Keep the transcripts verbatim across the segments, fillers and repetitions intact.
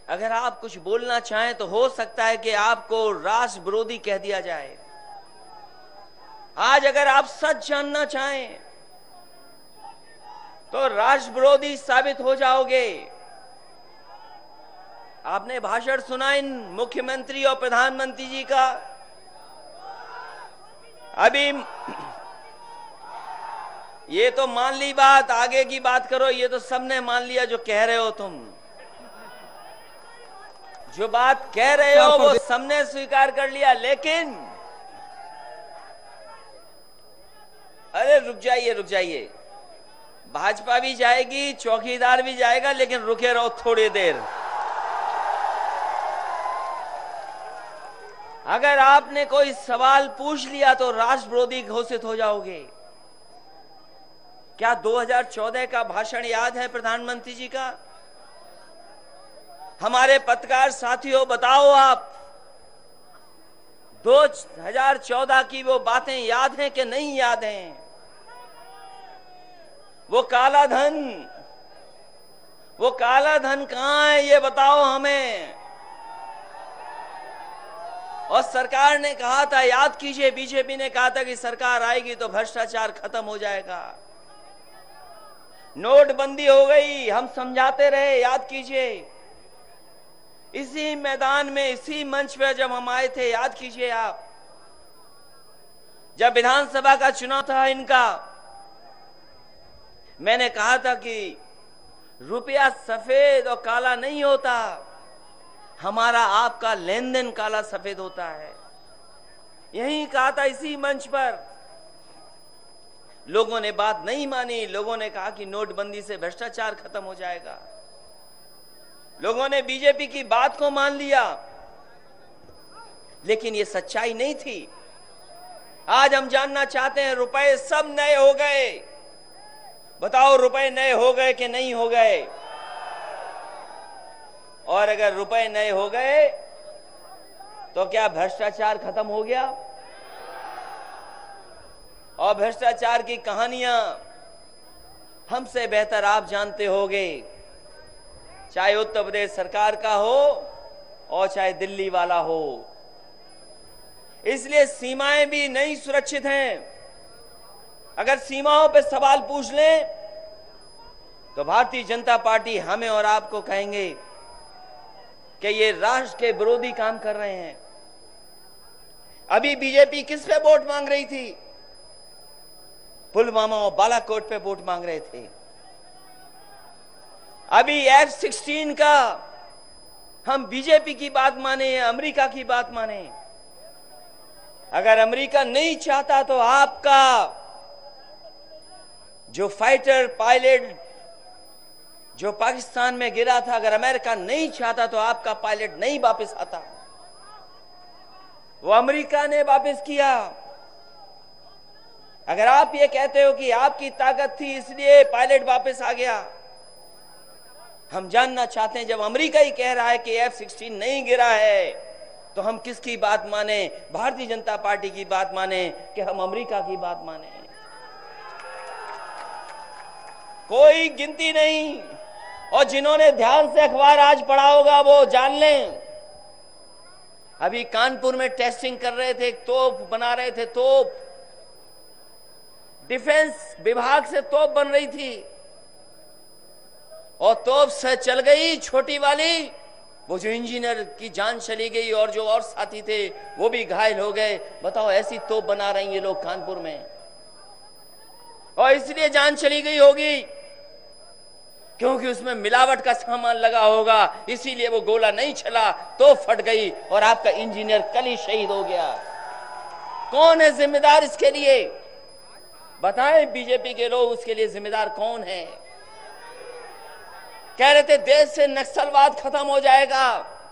अगर आप कुछ बोलना चाहें तो हो सकता है कि आपको राष्ट्र विरोधी कह दिया जाए। आज अगर आप सच जानना चाहें तो राष्ट्र विरोधी साबित हो जाओगे। आपने भाषण सुना इन मुख्यमंत्री और प्रधानमंत्री जी का। अभी ये तो मान ली बात, आगे की बात करो। ये तो सबने मान लिया जो कह रहे हो तुम, जो बात कह रहे हो वो सबने स्वीकार कर लिया। लेकिन अरे रुक जाइए रुक जाइए, भाजपा भी जाएगी, चौकीदार भी जाएगा, लेकिन रुके रहो थोड़ी देर। अगर आपने कोई सवाल पूछ लिया तो राष्ट्र विरोधी घोषित हो जाओगे। क्या दो हज़ार चौदह का भाषण याद है प्रधानमंत्री जी का? हमारे पत्रकार साथियों बताओ, आप दो हज़ार चौदह की वो बातें याद हैं कि नहीं याद हैं? वो काला धन, वो काला धन कहां है ये बताओ हमें। और सरकार ने कहा था, याद कीजिए, बीजेपी ने कहा था कि सरकार आएगी तो भ्रष्टाचार खत्म हो जाएगा। नोटबंदी हो गई, हम समझाते रहे, याद कीजिए। इसी मैदान में, इसी मंच पर जब हम आए थे, याद कीजिए आप, जब विधानसभा का चुनाव था इनका, मैंने कहा था कि रुपया सफेद और काला नहीं होता, हमारा आपका लेन देन काला सफेद होता है। यही कहा था इसी मंच पर। लोगों ने बात नहीं मानी। लोगों ने कहा कि नोटबंदी से भ्रष्टाचार खत्म हो जाएगा। लोगों ने बीजेपी की बात को मान लिया, लेकिन ये सच्चाई नहीं थी। आज हम जानना चाहते हैं, रुपए सब नए हो गए, बताओ रुपए नए हो गए कि नहीं हो गए? और अगर रुपए नए हो गए तो क्या भ्रष्टाचार खत्म हो गया? और भ्रष्टाचार की कहानियां हमसे बेहतर आप जानते होंगे, चाहे उत्तर प्रदेश सरकार का हो और चाहे दिल्ली वाला हो। इसलिए सीमाएं भी नहीं सुरक्षित हैं। अगर सीमाओं पे सवाल पूछ लें तो भारतीय जनता पार्टी हमें और आपको कहेंगे कि ये राष्ट्र के विरोधी काम कर रहे हैं। अभी बीजेपी किस पे वोट मांग रही थी? पुलवामा और बालाकोट पे वोट मांग रहे थे। अभी एफ सिक्सटीन का हम बीजेपी की बात माने या अमेरिका की बात माने, अगर अमेरिका नहीं चाहता तो आपका जो फाइटर पायलट जो पाकिस्तान में गिरा था, अगर अमेरिका नहीं चाहता तो आपका पायलट नहीं वापस आता। वो अमेरिका ने वापस किया। अगर आप ये कहते हो कि आपकी ताकत थी इसलिए पायलट वापस आ गया, हम जानना चाहते हैं, जब अमेरिका ही कह रहा है कि एफ सिक्सटीन नहीं गिरा है तो हम किसकी बात माने? भारतीय जनता पार्टी की बात माने कि हम अमेरिका की बात माने? कोई गिनती नहीं। और जिन्होंने ध्यान से अखबार आज पढ़ा होगा वो जान लें, अभी कानपुर में टेस्टिंग कर रहे थे, तोप बना रहे थे, तोप डिफेंस विभाग से तोप बन रही थी और तोप से चल गई छोटी वाली, वो जो इंजीनियर की जान चली गई और जो और साथी थे वो भी घायल हो गए। बताओ, ऐसी तोप बना रहे हैं ये लोग कानपुर में, और इसलिए जान चली गई होगी क्योंकि उसमें मिलावट का सामान लगा होगा, इसीलिए वो गोला नहीं चला, तो फट गई और आपका इंजीनियर कल ही शहीद हो गया। कौन है जिम्मेदार इसके लिए? बताएं बीजेपी के लोग, उसके लिए जिम्मेदार कौन है? कह रहे थे देश से नक्सलवाद खत्म हो जाएगा,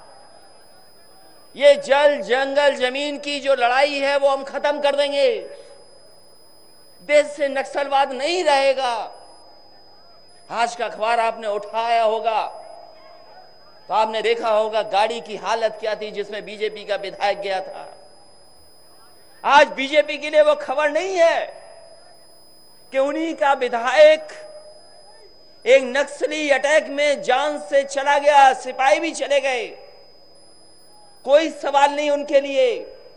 ये जल जंगल जमीन की जो लड़ाई है वो हम खत्म कर देंगे, देश से नक्सलवाद नहीं रहेगा। आज का अखबार आपने उठाया होगा तो आपने देखा होगा गाड़ी की हालत क्या थी जिसमें बीजेपी का विधायक गया था। आज बीजेपी के लिए वो खबर नहीं है कि उन्हीं का विधायक एक नक्सली अटैक में जान से चला गया, सिपाही भी चले गए, कोई सवाल नहीं उनके लिए।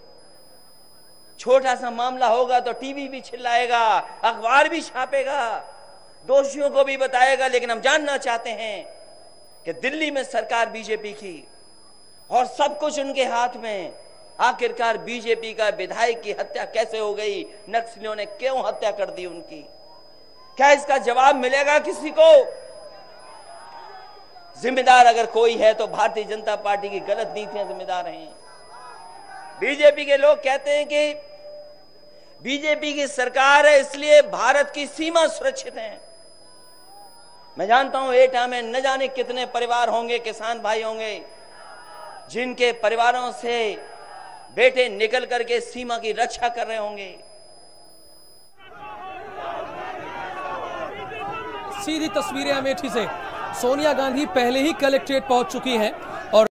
छोटा सा मामला होगा तो टीवी भी चिल्लाएगा, अखबार भी छापेगा, दोषियों को भी बताएगा। लेकिन हम जानना चाहते हैं कि दिल्ली में सरकार बीजेपी की और सब कुछ उनके हाथ में, आखिरकार बीजेपी का विधायक की हत्या कैसे हो गई? नक्सलियों ने क्यों हत्या कर दी उनकी? क्या इसका जवाब मिलेगा किसी को? जिम्मेदार अगर कोई है तो भारतीय जनता पार्टी की गलत नीतियां जिम्मेदार हैं। बीजेपी के लोग कहते हैं कि बीजेपी की सरकार है इसलिए भारत की सीमा सुरक्षित है। मैं जानता हूं एटा में न जाने कितने परिवार होंगे, किसान भाई होंगे, जिनके परिवारों से बेटे निकल करके सीमा की रक्षा कर रहे होंगे। सीधी तस्वीरें अमेठी से। सोनिया गांधी पहले ही कलेक्ट्रेट पहुंच चुकी हैं और